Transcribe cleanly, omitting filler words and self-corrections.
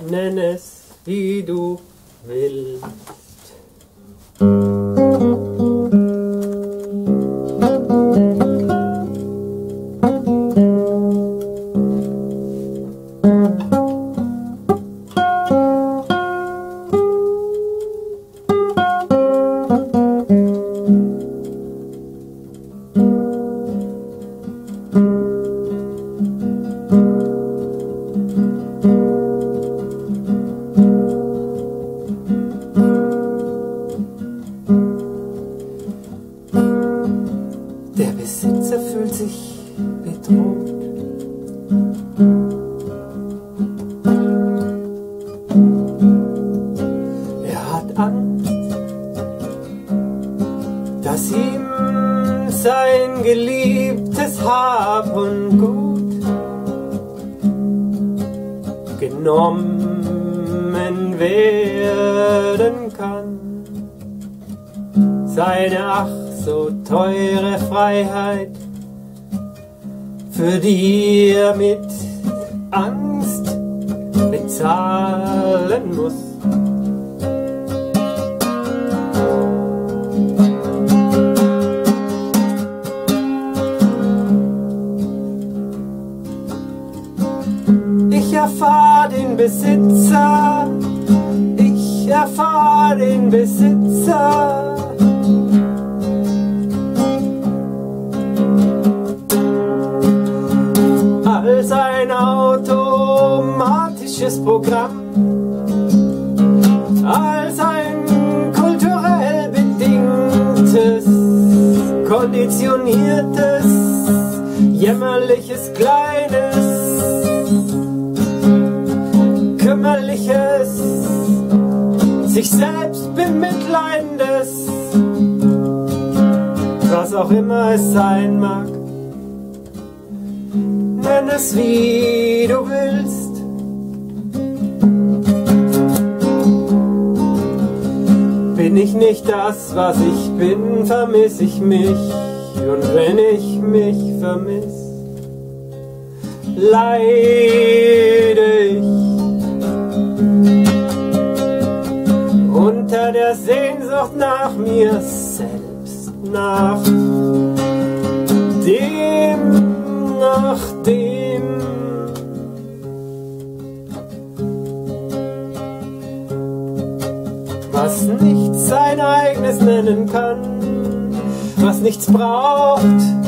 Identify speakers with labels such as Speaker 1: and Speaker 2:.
Speaker 1: nenn es wie du willst. Der Besitzer fühlt sich bedroht. Er hat Angst, dass ihm sein geliebtes Hab und Gut genommen werden kann. Seine ach so teure Freiheit, für die er mit Angst bezahlen muss. Ich erfahr den Besitzer, ich erfahr den Besitzer. Als ein automatisches Programm, als ein kulturell bedingtes, konditioniertes, jämmerliches, kleines, kümmerliches, sich selbst bemitleidendes, was auch immer es sein mag. Nenn es wie du willst. Bin ich nicht das, was ich bin, vermiss ich mich. Und wenn ich mich vermiss, leide ich unter der Sehnsucht nach mir selbst, nach dem, was nichts sein eigenes nennen kann, was nichts braucht,